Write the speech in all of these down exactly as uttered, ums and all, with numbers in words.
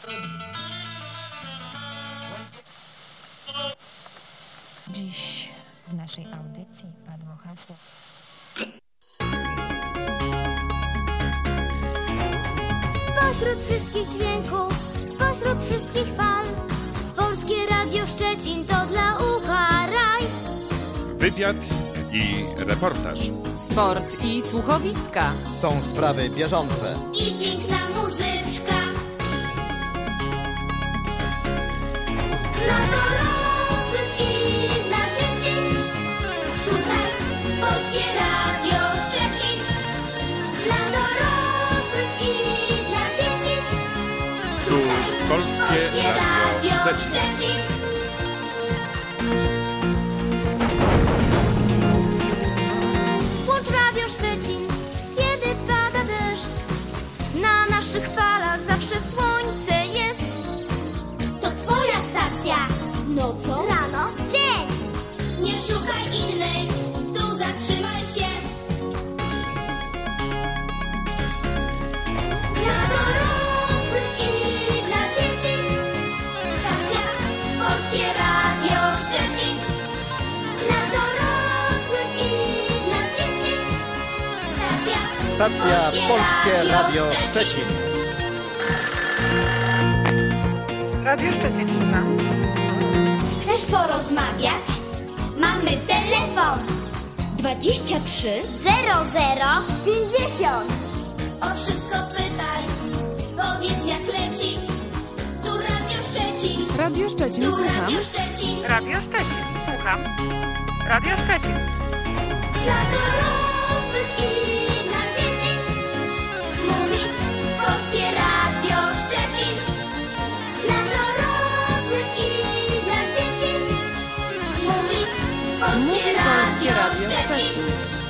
Dziś w naszej audycji padło hasło. Spośród wszystkich dźwięków, spośród wszystkich fal, Polskie Radio Szczecin to dla ucha raj. Wywiad i reportaż. Sport i słuchowiska. Są sprawy bieżące. I piękna muzyczka. Dla dorosłych i dla dzieci. Tutaj Polskie Radio Szczecin. Dla dorosłych i dla dzieci. Tu Polskie Radio Szczecin. Włącz Radio Szczecin, kiedy pada deszcz. Na naszych falach zawsze słońce jest. To twoja stacja. Nocą, rano, dzień. Nie szukaj innej, tu zatrzymaj się. Dla dorosłych i dla dzieci. Stacja Polskie Radio Szczecin. Dla dorosłych i dla dzieci. Stacja, Stacja Polskie Radio Szczecin. Radio Szczecin, słucham. Chcesz porozmawiać? Mamy telefon dwadzieścia trzy zero zero pięćdziesiąt. O wszystko pytaj, powiedz jak leci. Tu Radio Szczecin. Radio Szczecin, Tu słucham. Radio Szczecin. Radio Szczecin, słucham. Radio Szczecin. Dla dorosłych i dla dzieci. Mówi Polskie Radio Szczecin. Dla dorosłych i dla dzieci. Mówi Polskie Mówi Polskie Radio Radio Szczecin. Szczecin.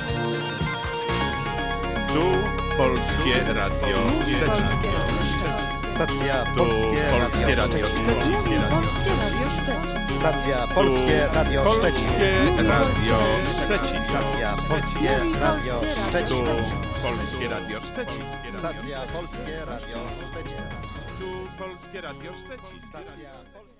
Tu Polskie Radio Mówi Szczecin. Polskie Radio Szczecin. Stacja Tu Polskie Polskie Radio Radio Szczecin. Polskie Mówi Radio. Polskie Radio Szczecin. Stacja Polskie Radio Szczecin. Polskie Radio Szczecin. Stacja Polskie Radio Tu Szczecin. Polskie Radio Szczecin. Stacja Polskie Radio Szczecin. Tu Polskie Radio Szczecin. Stacja Polskie